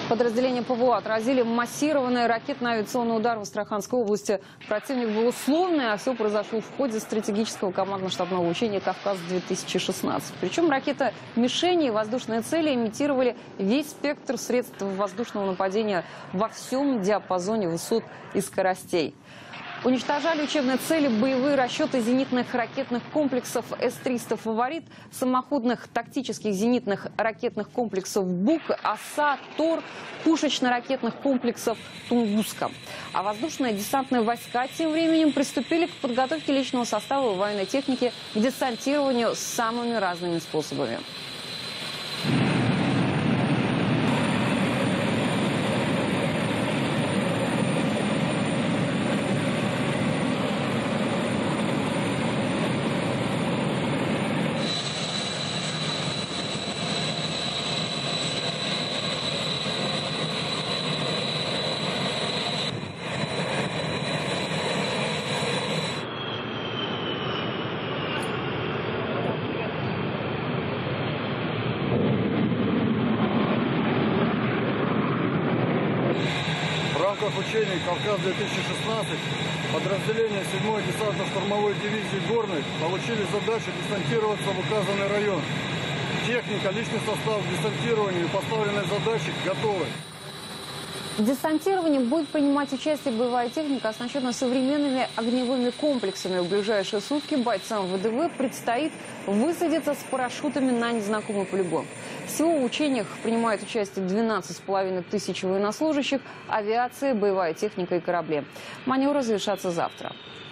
Подразделения ПВО отразили массированный ракетно-авиационный удар в Астраханской области. Противник был условный, а все произошло в ходе стратегического командно-штабного учения «Кавказ-2016». Причем ракета-мишени и воздушные цели имитировали весь спектр средств воздушного нападения во всем диапазоне высот и скоростей. Уничтожали учебные цели боевые расчеты зенитных ракетных комплексов С-300 «Фаворит», самоходных тактических зенитных ракетных комплексов «Бук», «Оса», «Тор», пушечно-ракетных комплексов «Тунгуска». А воздушные десантные войска тем временем приступили к подготовке личного состава и военной техники к десантированию самыми разными способами. В рамках учений «Кавказ-2016» подразделения 7-й десантно-штурмовой дивизии «Горный» получили задачу десантироваться в указанный район. Техника, личный состав к десантированию и поставленной задачи готовы. В десантировании будет принимать участие боевая техника, оснащенная современными огневыми комплексами. В ближайшие сутки бойцам ВДВ предстоит высадиться с парашютами на незнакомый полигон. Всего в учениях принимают участие 12,5 тысяч военнослужащих, авиация, боевая техника и корабли. Маневры завершатся завтра.